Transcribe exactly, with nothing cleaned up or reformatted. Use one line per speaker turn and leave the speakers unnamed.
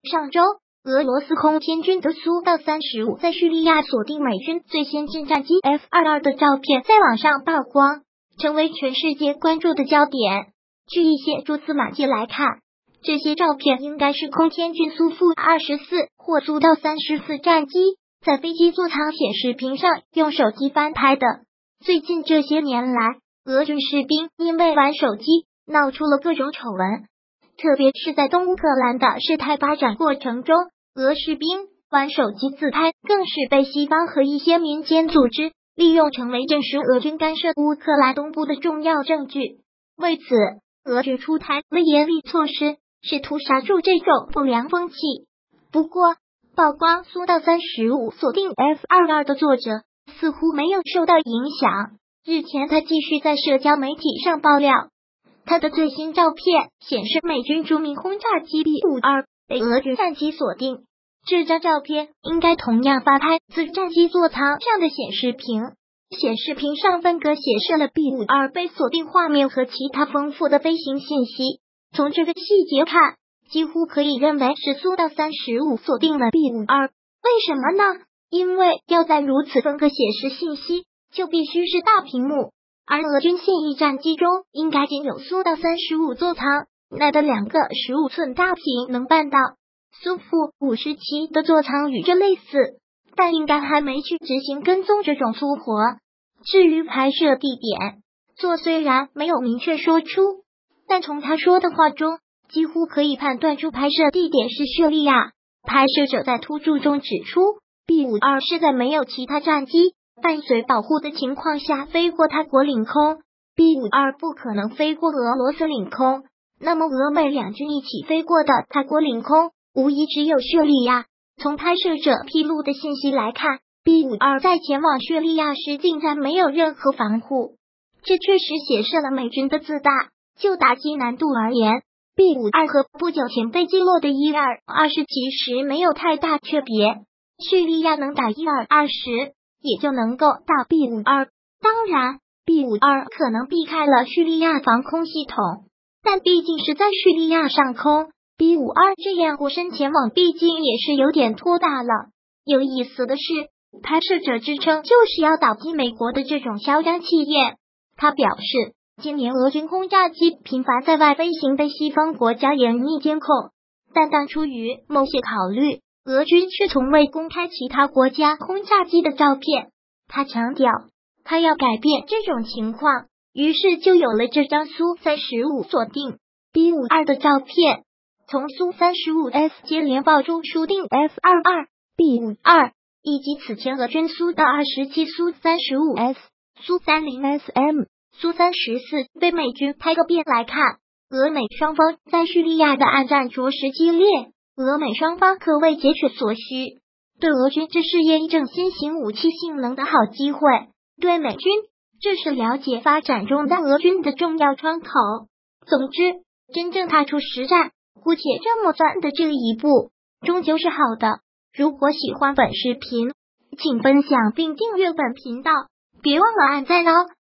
上周，俄罗斯空天军的苏到三十五在叙利亚锁定美军最先进战机 F 二十二 的照片在网上曝光，成为全世界关注的焦点。据一些蛛丝马迹来看，这些照片应该是空天军苏 F 二十四或苏到三十四战机在飞机座舱显示屏上用手机翻拍的。最近这些年来，俄军士兵因为玩手机闹出了各种丑闻，特别是在东乌克兰的事态发展过程中，俄士兵玩手机自拍更是被西方和一些民间组织利用，成为证实俄军干涉乌克兰东部的重要证据。为此，俄军出台了严厉措施，试图刹住这种不良风气。不过，曝光苏到三十五锁定 F 二十二 的作者似乎没有受到影响。日前，他继续在社交媒体上爆料，他的最新照片显示美军著名轰炸机 B 五十二 被俄军战机锁定。这张照片应该同样发拍自战机座舱上的显示屏，显示屏上分格显示了 B 五十二 被锁定画面和其他丰富的飞行信息。从这个细节看，几乎可以认为是苏到三十五锁定了 B 五十二。为什么呢？因为要在如此分格显示信息，就必须是大屏幕，而俄军现役战机中应该仅有苏到三十五座舱内的两个十五寸大屏能办到。苏 F 五十七的座舱与这类似，但应该还没去执行跟踪这种粗活。至于拍摄地点，作虽然没有明确说出，但从他说的话中，几乎可以判断出拍摄地点是叙利亚。拍摄者在突注中指出 ，B 五十二 是在没有其他战机伴随保护的情况下飞过他国领空 ，B 五十二 不可能飞过俄罗斯领空。那么俄美两军一起飞过的他国领空，无疑只有叙利亚。从拍摄者披露的信息来看 ，B 五十二 在前往叙利亚时竟然没有任何防护，这确实显示了美军的自大。就打击难度而言 ，B 五十二 和不久前被击落的伊尔二十其实没有太大区别。叙利亚能打伊尔二十，也就能够打 B 五十二。当然 ，B 五十二 可能避开了叙利亚防空系统，但毕竟是在叙利亚上空。B 五十二 这样过身前往，毕竟也是有点拖大了。有意思的是，拍摄者支撑就是要打击美国的这种嚣张气焰。他表示，今年俄军轰炸机频繁在外飞行，被西方国家严密监控，但当出于某些考虑，俄军却从未公开其他国家轰炸机的照片。他强调，他要改变这种情况，于是就有了这张苏三十五锁定 B 五十二 的照片。从苏三十五 S 接连爆出输定 F 二十二、B 五十二，以及此前俄军苏到二十七、苏三十五 S、苏三十 S M、苏三十四被美军拍个遍来看，俄美双方在叙利亚的暗战着实激烈，俄美双方可谓截取所需，对俄军这是验证新型武器性能的好机会，对美军这是了解发展中的俄军的重要窗口。总之，真正踏出实战，姑且这么算的这一步，终究是好的。如果喜欢本视频，请分享并订阅本频道，别忘了按赞哦。